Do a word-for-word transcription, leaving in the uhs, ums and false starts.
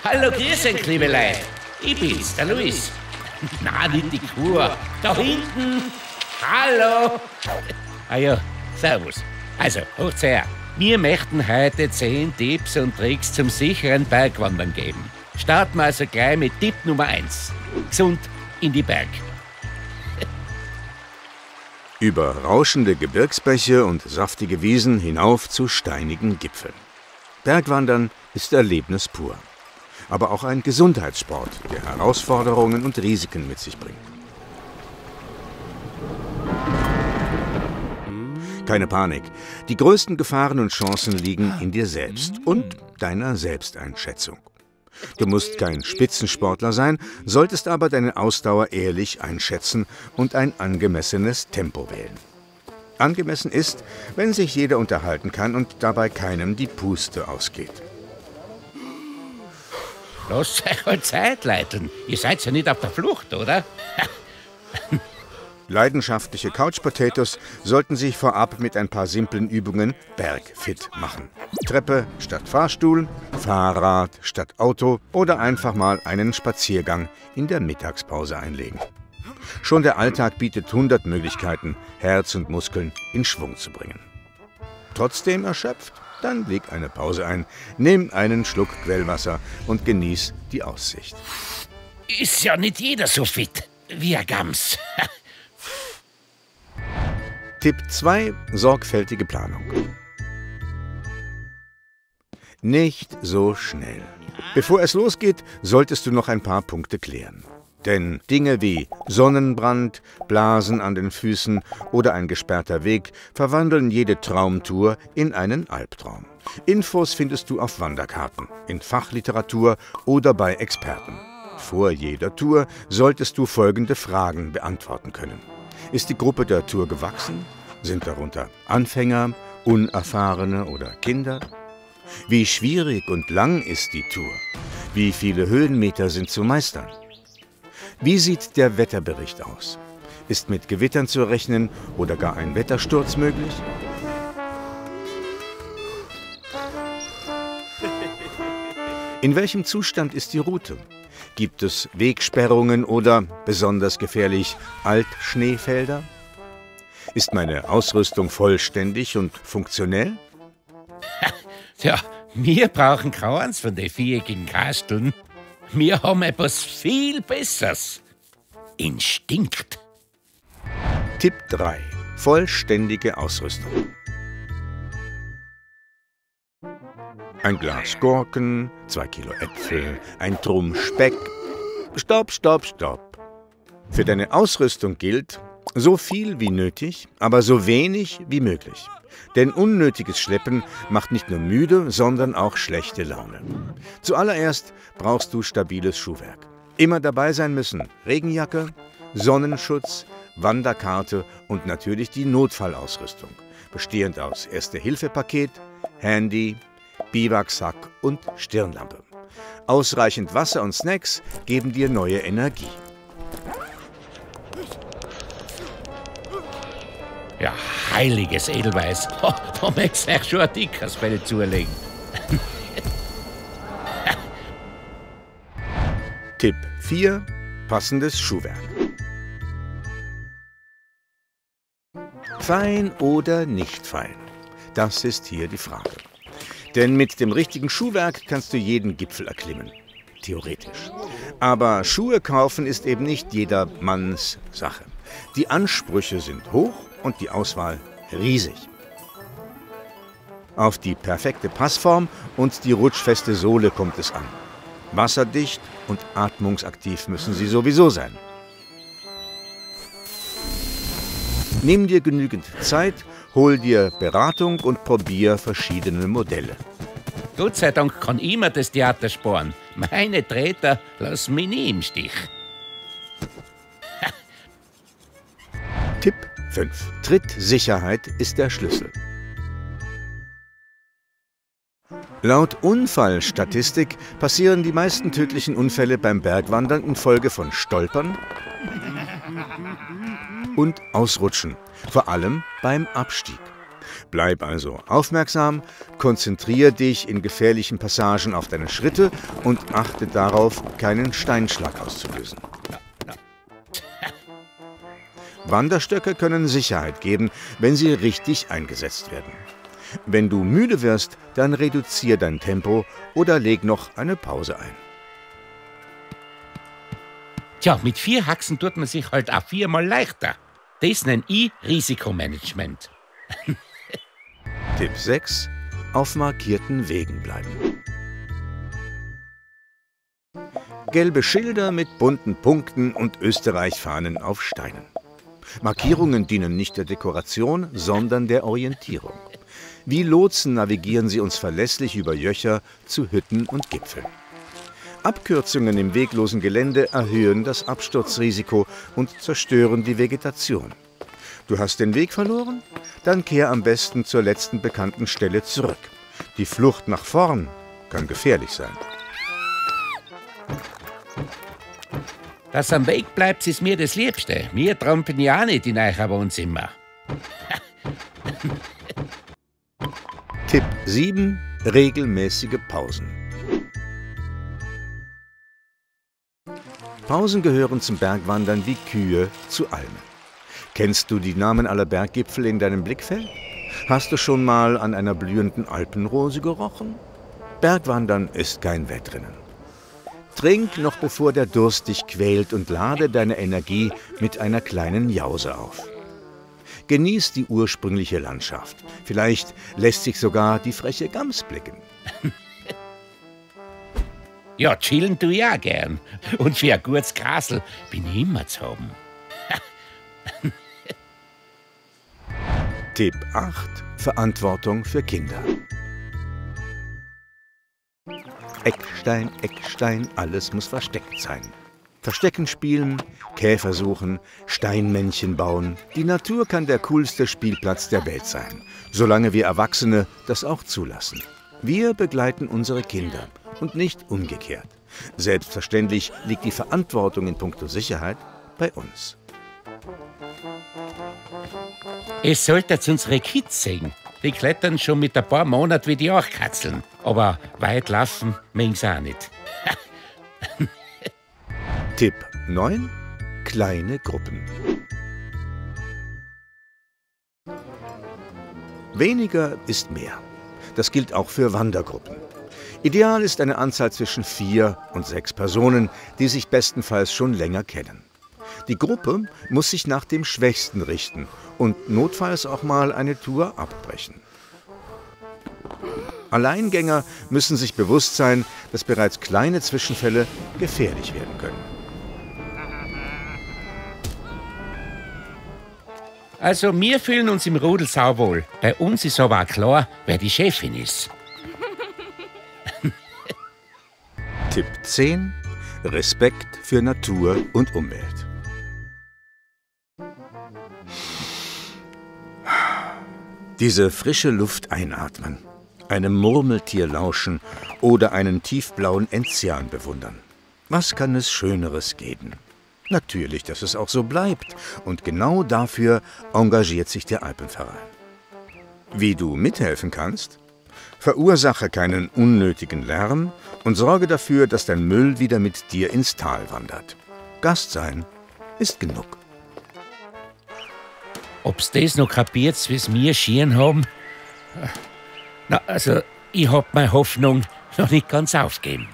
Hallo, grüß euch, liebe Leute. Ich bin's, der Luis. Na, nicht die Kur. Da hinten. Hallo. Ah ja, servus. Also, hört's her. Wir möchten heute zehn Tipps und Tricks zum sicheren Bergwandern geben. Starten wir also gleich mit Tipp Nummer eins. Gesund in die Berg. Über rauschende Gebirgsbäche und saftige Wiesen hinauf zu steinigen Gipfeln. Bergwandern ist Erlebnis pur. Aber auch ein Gesundheitssport, der Herausforderungen und Risiken mit sich bringt. Keine Panik. Die größten Gefahren und Chancen liegen in dir selbst und deiner Selbsteinschätzung. Du musst kein Spitzensportler sein, solltest aber deine Ausdauer ehrlich einschätzen und ein angemessenes Tempo wählen. Angemessen ist, wenn sich jeder unterhalten kann und dabei keinem die Puste ausgeht. Lasst euch halt Zeit leiten. Ihr seid ja nicht auf der Flucht, oder? Leidenschaftliche Couch-Potatoes sollten sich vorab mit ein paar simplen Übungen bergfit machen. Treppe statt Fahrstuhl, Fahrrad statt Auto oder einfach mal einen Spaziergang in der Mittagspause einlegen. Schon der Alltag bietet hundert Möglichkeiten, Herz und Muskeln in Schwung zu bringen. Trotzdem erschöpft? Dann leg eine Pause ein, nimm einen Schluck Quellwasser und genieß die Aussicht. Ist ja nicht jeder so fit wie ein Gams. Tipp zwei. Sorgfältige Planung. Nicht so schnell. Bevor es losgeht, solltest du noch ein paar Punkte klären. Denn Dinge wie Sonnenbrand, Blasen an den Füßen oder ein gesperrter Weg verwandeln jede Traumtour in einen Albtraum. Infos findest du auf Wanderkarten, in Fachliteratur oder bei Experten. Vor jeder Tour solltest du folgende Fragen beantworten können. Ist die Gruppe der Tour gewachsen? Sind darunter Anfänger, Unerfahrene oder Kinder? Wie schwierig und lang ist die Tour? Wie viele Höhenmeter sind zu meistern? Wie sieht der Wetterbericht aus? Ist mit Gewittern zu rechnen oder gar ein Wettersturz möglich? In welchem Zustand ist die Route? Gibt es Wegsperrungen oder, besonders gefährlich, Altschneefelder? Ist meine Ausrüstung vollständig und funktionell? Ja, wir brauchen keins von den viereckigen Kasteln. Wir haben etwas viel Besseres. Instinkt. Tipp drei. Vollständige Ausrüstung. Ein Glas Gurken, zwei Kilo Äpfel, ein Trumm Speck. Stopp, stopp, stopp. Für deine Ausrüstung gilt, so viel wie nötig, aber so wenig wie möglich. Denn unnötiges Schleppen macht nicht nur müde, sondern auch schlechte Laune. Zuallererst brauchst du stabiles Schuhwerk. Immer dabei sein müssen Regenjacke, Sonnenschutz, Wanderkarte und natürlich die Notfallausrüstung, bestehend aus Erste-Hilfe-Paket, Handy, Biwaksack und Stirnlampe. Ausreichend Wasser und Snacks geben dir neue Energie. Ja, heiliges Edelweiß. Oh, da möchtest du euch schon ein dickes Fell zulegen. Tipp vier. Passendes Schuhwerk. Fein oder nicht fein? Das ist hier die Frage. Denn mit dem richtigen Schuhwerk kannst du jeden Gipfel erklimmen. Theoretisch. Aber Schuhe kaufen ist eben nicht jedermanns Sache. Die Ansprüche sind hoch und die Auswahl riesig. Auf die perfekte Passform und die rutschfeste Sohle kommt es an. Wasserdicht und atmungsaktiv müssen sie sowieso sein. Nimm dir genügend Zeit, hol dir Beratung und probier verschiedene Modelle. Gott sei Dank kann ich mir das Theater sparen. Meine Treter lassen mich nie im Stich. Tipp fünf. Trittsicherheit ist der Schlüssel. Laut Unfallstatistik passieren die meisten tödlichen Unfälle beim Bergwandern infolge von Stolpern und Ausrutschen, vor allem beim Abstieg. Bleib also aufmerksam, konzentriere dich in gefährlichen Passagen auf deine Schritte und achte darauf, keinen Steinschlag auszulösen. Wanderstöcke können Sicherheit geben, wenn sie richtig eingesetzt werden. Wenn du müde wirst, dann reduziere dein Tempo oder leg noch eine Pause ein. Tja, mit vier Haxen tut man sich halt auch viermal leichter. Das nenne ich Risikomanagement. Tipp sechs. Auf markierten Wegen bleiben. Gelbe Schilder mit bunten Punkten und Österreich-Fahnen auf Steinen. Markierungen dienen nicht der Dekoration, sondern der Orientierung. Wie Lotsen navigieren sie uns verlässlich über Jöcher zu Hütten und Gipfeln. Abkürzungen im weglosen Gelände erhöhen das Absturzrisiko und zerstören die Vegetation. Du hast den Weg verloren? Dann kehr am besten zur letzten bekannten Stelle zurück. Die Flucht nach vorn kann gefährlich sein. Dass am Weg bleibt, ist mir das Liebste. Wir trampeln ja auch nicht in euer Wohnzimmer. Tipp sieben. Regelmäßige Pausen. Pausen gehören zum Bergwandern wie Kühe zu Almen. Kennst du die Namen aller Berggipfel in deinem Blickfeld? Hast du schon mal an einer blühenden Alpenrose gerochen? Bergwandern ist kein Wettrennen. Trink noch bevor der Durst dich quält und lade deine Energie mit einer kleinen Jause auf. Genieß die ursprüngliche Landschaft. Vielleicht lässt sich sogar die freche Gams blicken. Ja, chillen tu ich auch gern. Und für ein gutes Grasl bin ich immer zu haben. Tipp acht. Verantwortung für Kinder. Eckstein, Eckstein, alles muss versteckt sein. Verstecken spielen, Käfer suchen, Steinmännchen bauen. Die Natur kann der coolste Spielplatz der Welt sein, solange wir Erwachsene das auch zulassen. Wir begleiten unsere Kinder und nicht umgekehrt. Selbstverständlich liegt die Verantwortung in puncto Sicherheit bei uns. Es solltet unsere Kids sehen. Die klettern schon mit ein paar Monaten wie die Achtkatzeln. Aber weit laufen mengen's auch nicht. Tipp neun. Kleine Gruppen. Weniger ist mehr. Das gilt auch für Wandergruppen. Ideal ist eine Anzahl zwischen vier und sechs Personen, die sich bestenfalls schon länger kennen. Die Gruppe muss sich nach dem Schwächsten richten und notfalls auch mal eine Tour abbrechen. Alleingänger müssen sich bewusst sein, dass bereits kleine Zwischenfälle gefährlich werden können. Also, wir fühlen uns im Rudel sauwohl. Bei uns ist aber auch klar, wer die Chefin ist. Tipp zehn. Respekt für Natur und Umwelt. Diese frische Luft einatmen, einem Murmeltier lauschen oder einen tiefblauen Enzian bewundern. Was kann es Schöneres geben? Natürlich, dass es auch so bleibt. Und genau dafür engagiert sich der Alpenverein. Wie du mithelfen kannst? Verursache keinen unnötigen Lärm und sorge dafür, dass dein Müll wieder mit dir ins Tal wandert. Gast sein ist genug. Ob's das noch kapiert, wie's wir schieren haben? Na, also, ich hab meine Hoffnung noch nicht ganz aufgegeben.